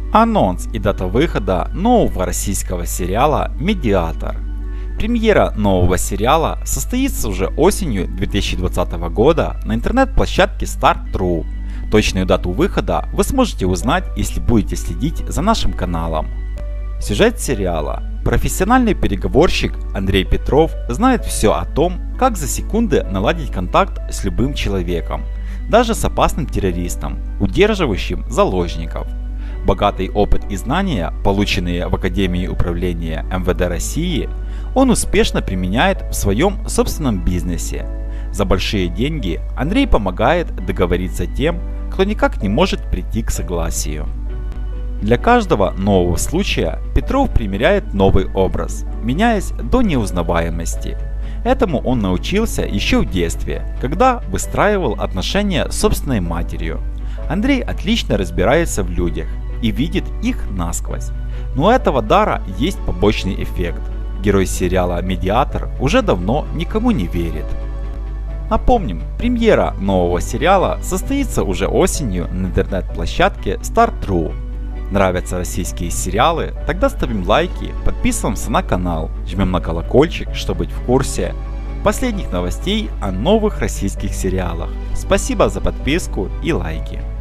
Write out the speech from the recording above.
Анонс и дата выхода нового российского сериала «Медиатор». Премьера нового сериала состоится уже осенью 2020 года на интернет-площадке Start.ru. Точную дату выхода вы сможете узнать, если будете следить за нашим каналом. Сюжет сериала. Профессиональный переговорщик Андрей Петров знает все о том, как за секунды наладить контакт с любым человеком, даже с опасным террористом, удерживающим заложников. Богатый опыт и знания, полученные в Академии управления МВД России, он успешно применяет в своем собственном бизнесе. За большие деньги Андрей помогает договориться тем, кто никак не может прийти к согласию. Для каждого нового случая Петров примеряет новый образ, меняясь до неузнаваемости. Этому он научился еще в детстве, когда выстраивал отношения с собственной матерью. Андрей отлично разбирается в людях и видит их насквозь. Но у этого дара есть побочный эффект. Герой сериала «Медиатор» уже давно никому не верит. Напомним, премьера нового сериала состоится уже осенью на интернет-площадке Start.ru. Нравятся российские сериалы? Тогда ставим лайки, подписываемся на канал, жмем на колокольчик, чтобы быть в курсе последних новостей о новых российских сериалах. Спасибо за подписку и лайки.